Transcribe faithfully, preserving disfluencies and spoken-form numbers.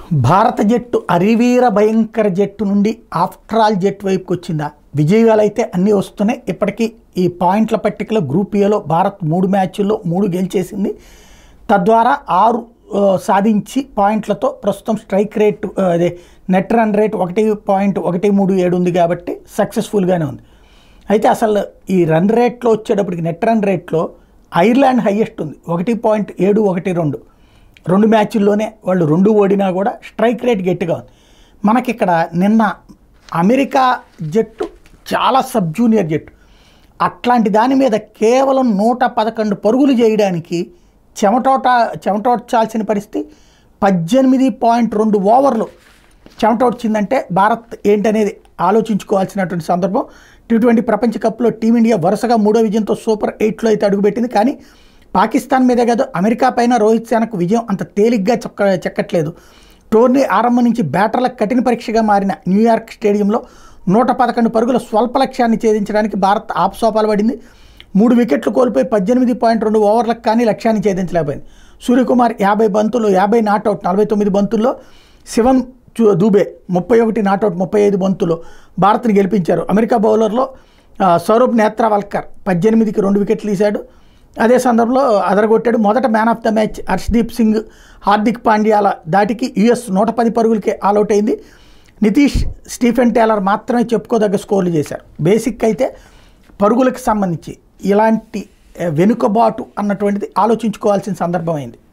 భారత జట్టు అరివీర భయంకర జట్టు నుండి ఆఫ్టర్ ఆల్ జట్టు వైపుకి వచ్చిందా? విజయాలు అయితే అన్నీ వస్తున్నాయి. ఇప్పటికీ ఈ పాయింట్ల పట్టికలో గ్రూప్ ఏలో భారత్ మూడు మ్యాచ్ల్లో మూడు గెలిచేసింది. తద్వారా ఆరు సాధించి పాయింట్లతో ప్రస్తుతం స్ట్రైక్ రేట్ అదే నెట్ రన్ రేట్ ఒకటి పాయింట్ ఒకటి మూడు ఏడు ఉంది కాబట్టి సక్సెస్ఫుల్గానే ఉంది. అయితే అసలు ఈ రన్ రేట్లో వచ్చేటప్పటికి నెట్ రన్ రేట్లో ఐర్లాండ్ హైయెస్ట్ ఉంది, ఒకటి పాయింట్ ఏడు ఒకటి రెండు రెండు మ్యాచ్ల్లోనే వాళ్ళు రెండు ఓడినా కూడా స్ట్రైక్ రేట్ గట్టిగా ఉంది. మనకిక్కడ నిన్న అమెరికా జట్టు చాలా సబ్ జూనియర్ జట్టు, అట్లాంటి దాని మీద కేవలం నూట పదకొండు పరుగులు చేయడానికి చెమటోట చెమటోడ్చాల్సిన పరిస్థితి. పద్దెనిమిది పాయింట్ రెండు ఓవర్లు చెమట వచ్చిందంటే భారత్ ఏంటనేది ఆలోచించుకోవాల్సినటువంటి సందర్భం. టీ ట్వంటీ ప్రపంచ కప్లో టీమిండియా వరుసగా మూడో విజయంతో సూపర్ ఎయిట్లో అయితే అడుగుపెట్టింది. కానీ పాకిస్తాన్ మీదే కాదు, అమెరికా పైన రోహిత్ శర్మకు విజయం అంత తేలిగ్గా చెక్క చెక్కట్లేదు. టోర్నీ ఆరంభం నుంచి బ్యాటర్లకు కఠిన పరీక్షగా మారిన న్యూయార్క్ స్టేడియంలో నూట పదకొండు పరుగుల స్వల్ప లక్ష్యాన్ని ఛేదించడానికి భారత్ ఆపుసోపాలు పడింది. మూడు వికెట్లు కోల్పోయి పద్దెనిమిది పాయింట్ రెండు ఓవర్లకు కానీ లక్ష్యాన్ని ఛేదించలేకపోయింది. సూర్యకుమార్ యాభై బంతులు యాభై నాట్అవుట్ నలభై తొమ్మిది బంతుల్లో, శివం దూబే ముప్పై ఒకటి నాట్అవుట్ ముప్పై ఐదు బంతులు భారత్ని గెలిపించారు. అమెరికా బౌలర్లో సౌరభ్ నేత్రావల్కర్ పద్దెనిమిదికి రెండు వికెట్లు తీశాడు. అదే సందర్భంలో అదరగొట్టాడు. మొదట man of the match Harshdeep Singh Hardik పాండ్యాల దాటికి యుఎస్ నూట పది పరుగులకే ఆల్అవుట్ అయింది. నితీష్ స్టీఫెన్ టేలర్ మాత్రమే చెప్పుకోదగ్గ స్కోర్లు చేశారు. బేసిక్ అయితే పరుగులకు సంబంధించి ఇలాంటి వెనుకబాటు అన్నటువంటిది ఆలోచించుకోవాల్సిన సందర్భం అయింది.